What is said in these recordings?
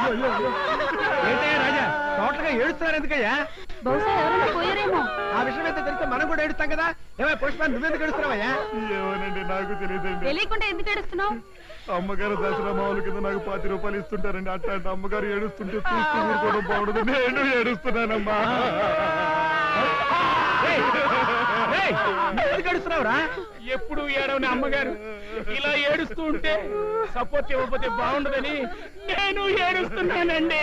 ఏంటయ్యా రాజా టోటల్గా ఏడుస్తున్నారు ఎందుకయ్యా? బహుశా ఎవరైనా పోయారేమో. ఆ విషయం అయితే తెలిస్తే మనం కూడా ఏడుస్తాం కదా. ఏమైనా పుష్ప నువ్వెందుకు ఏడుస్తున్నావయ్యా? ఏమోనండి నాకు తెలియదండి. తెలియకుండా ఎందుకు ఏడుస్తున్నావు? అమ్మగారు దసరా మామూలు కింద నాకు 10 రూపాయలు ఇస్తుంటారండి. అట్లాంటి అమ్మగారు ఏడుస్తుంటే చూస్తూ ఊరుకోవడం బాగుండదు. నేను ఏడుస్తున్నానమ్మా. ఎందుకు ఏడుస్తున్నావురా? ఎప్పుడు ఏడవని అమ్మగారు ఇలా ఏడుస్తూ ఉంటే సపోర్ట్ ఇవ్వకపోతే బాగుండదని నేను ఏడుస్తున్నానండి.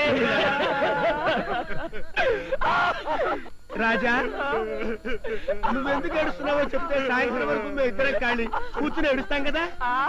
రాజా నువ్వెందుకు ఏడుస్తున్నావో చెప్తే సాయంత్రం వరకు మేము ఇద్దరం ఖాళీ కూర్చుని ఏడుస్తాం కదా.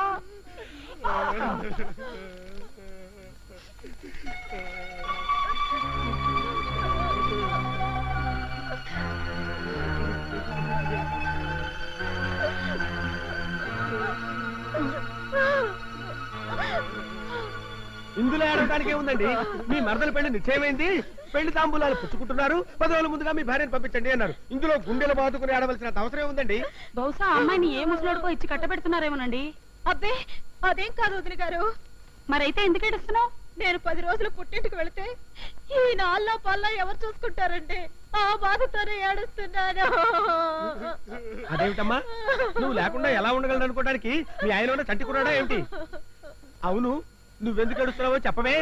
ఇందులో ఏడవడానికి ఏముందండి? మీ మరదల పెళ్లి నిశ్చయమైంది, పెళ్లి తాంబూలాలు పుచ్చుకుంటున్నారు, 10 రోజుల ముందుగా మీ భార్యను పంపించండి అన్నారు. ఇందులో గుండెలు బాదుకుని ఆడవలసిన అవసరం ఉందండి. బహుశా అమ్మాయిని ఏ ముసలోడుకో ఇచ్చి కట్టబెడుతున్నారేమోనండి. అబ్బే అదేం కాదు వదిన గారు. మరైతే ఎందుకు ఏడుస్తున్నావు? నేను 10 రోజులు పుట్టింటికి వెళితే ఈ నాళ్ళ పల్లా ఎవరు చూసుకుంటారండి? ఆ బాధతోనే ఏడుస్తున్నాను. అదేమిటమ్మా నువ్వు లేకుండా ఎలా ఉండగలను అనుకోవడానికి మీ ఆయన చంటికున్నాడా ఏమిటి? అవును నువ్వెందుకు ఏడుస్తున్నావో చెప్పవే.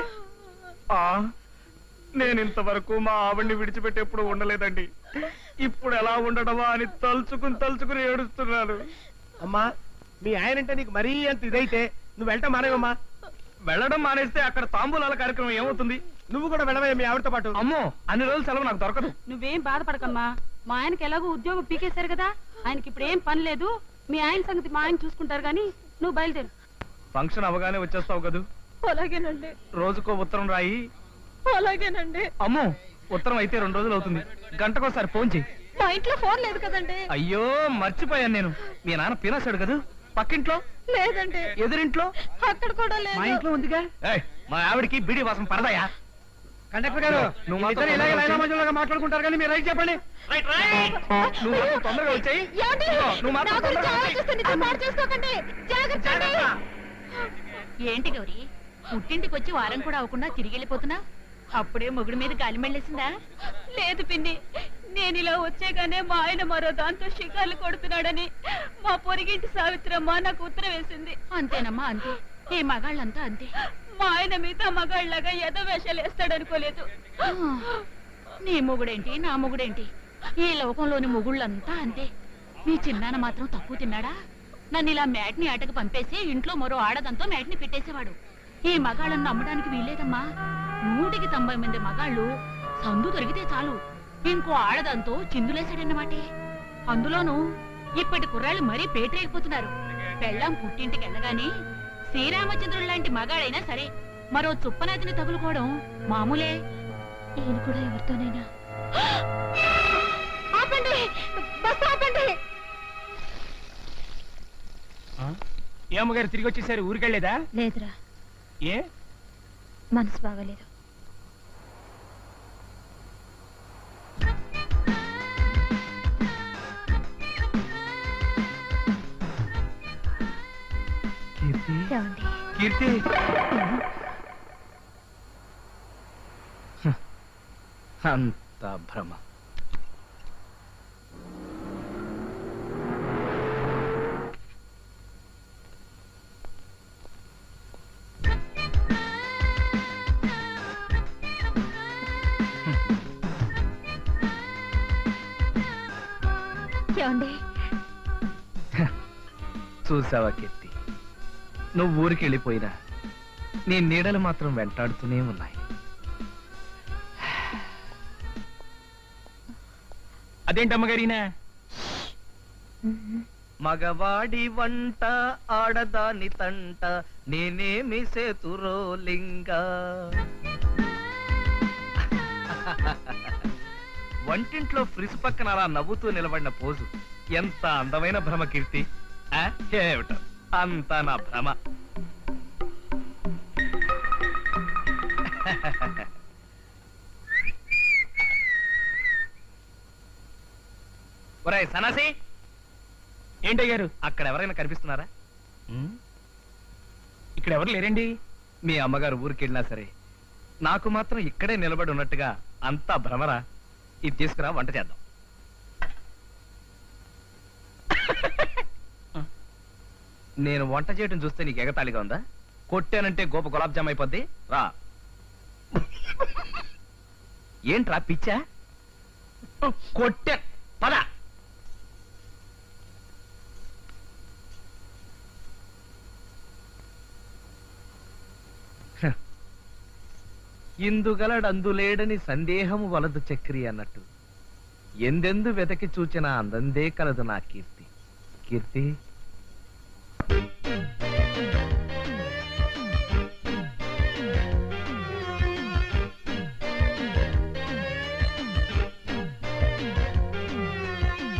నేను ఇంతవరకు మా ఆవిడ్ని విడిచిపెట్టి ఎప్పుడు ఉండలేదండి. ఇప్పుడు ఎలా ఉండడమా అని తలుచుకుని ఏడుస్తున్నాను. అమ్మా మీ ఆయనంటే నీకు మరీ అంత ఇదైతే నువ్వు వెళ్ళటం మానేవమ్మా. వెళ్ళడం మానేస్తే అక్కడ తాంబూలాల కార్యక్రమం ఏమవుతుంది? నువ్వు కూడా వెళ్ళవే మీ ఆవిడతో పాటు. అమ్మో అన్ని రోజులు సెలవు నాకు దొరకదు. నువ్వేం బాధపడకమ్మా. మా ఆయనకి ఎలాగో ఉద్యోగం పీకేశారు కదా, ఆయనకి ఇప్పుడు ఏం పని లేదు. మీ ఆయన సంగతి మా ఆయన చూసుకుంటారు గాని నువ్వు బయలుదేరు. ఫంక్షన్ అవగానే వచ్చేస్తావు కదూ? అలాగేనండి. రోజుకో ఉత్తరం రాయి. అలాగేనండి. అమ్మో ఉత్తరం అయితే 2 రోజులు అవుతుంది. గంటకోసారి ఫోన్ చెయ్యి. మా ఇంట్లో ఫోన్ లేదు కదండి. అయ్యో మర్చిపోయాను నేను. మీ నాన్న పీనాశాడు కదా. పక్కింట్లో లేదండి. ఎదురింట్లో అక్కడ కూడా లేదు. మా ఇంట్లో ఉందిగా. మా ఆవిడికి బీడి వాసన పడదాయా? కండక్టర్ గారు నువ్వు ఇద్దరు ఇలాగే లైనా మధ్యలో మాట్లాడుకుంటారు కానీ మీరు రైట్ చెప్పండి. నువ్వు మాత్రం తొందరగా వచ్చాయి. నువ్వు మాత్రం తొందరగా వచ్చేయ్. ఏంటి గౌరీ, పుట్టింటికి వచ్చి వారం కూడా అవ్వకుండా తిరిగి వెళ్ళిపోతున్నా? అప్పుడే మొగుడు మీద గాలి మెళ్ళేసిందా? లేదు పిన్ని, నేను ఇలా వచ్చేగానే మా ఆయన మరో దాంతో షికార్లు కొడుతున్నాడని మా పొరిగింటి సావిత్రమ్మ నాకు ఉత్తరం వేసింది. అంతేనమ్మా అంతే, ఏ మగాళ్ళంతా అంతే. మా ఆయన మిగతా మగాళ్ళగా ఏదో వేషాలు వేస్తాడనుకోలేదు. నీ మొగుడేంటి నా మొగుడేంటి, ఈ లోకంలోని మొగుళ్ళంతా అంతే. మీ చిన్నాన్న మాత్రం తక్కువ తిన్నాడా? నన్ను ఇలా మ్యాట్ని ఆటకు పంపేసి ఇంట్లో మరో ఆడదంతో మ్యాట్ని పెట్టేసేవాడు. ఈ మగాళ్ళను నమ్మడానికి వీల్లేదమ్మా. 100కి 90 మంది మగాళ్ళు సందు దొరికితే చాలు ఇంకో ఆడదంతో చిందులేశాడన్నమాటే. అందులోనూ ఇప్పటి కుర్రాళ్ళు మరీ పేటరేగిపోతున్నారు. పెళ్ళాం పుట్టింటికి వెళ్ళగానే శ్రీరామచంద్రుడు లాంటి మగాడైనా సరే మరో చుప్పనాతిని తగులుకోవడం మామూలే. ఈయన కూడా ఎవరితోనైనా ఆపండి, బస్ ఆపండి. ఏ అమ్మగారు తిరిగి వచ్చేసారు? ఊరికెళ్ళేదా? లేదురా, ఏ మనసు బాగలేదు. కీర్తి అంత భ్రమ. చూసావా కీర్తి, నువ్వు ఊరికి వెళ్ళిపోయినా నీ నీడలు మాత్రం వెంటాడుతూనే ఉన్నాయి. అదేంటమ్మగారినా? మగవాడి వంట ఆడదాని తంట నేనేమి సేతురోలింగా. వంటింట్లో ఫ్రిజ్ పక్కన అలా నవ్వుతూ నిలబడిన పోజు ఎంత అందమైన భ్రమ కీర్తి. ఏమిటో అంతా నా భ్రమ. ఒరేయ్ సన్నాసి, ఏంటయ్యారు అక్కడ ఎవరైనా కనిపిస్తున్నారా? ఇక్కడ ఎవరు లేరండి. మీ అమ్మగారు ఊరికి వెళ్ళినా సరే నాకు మాత్రం ఇక్కడే నిలబడి ఉన్నట్టుగా అంతా భ్రమరా. ఇది తీసుకురా, వంట చేద్దాం. నేను వంట చేయడం చూస్తే నీకు ఎగతాళిగా ఉందా? కొట్టానంటే గోప గులాబ్ జామ్ అయిపోద్ది. రా. ఏంట్రా పిచ్చా? కొట్టా. పద. ఇందుగలడందులేడని సందేహము వలదు చక్రి అన్నట్టు ఎందెందు వెతకి చూచిన అందందే కలదు నా కీర్తి. కీర్తి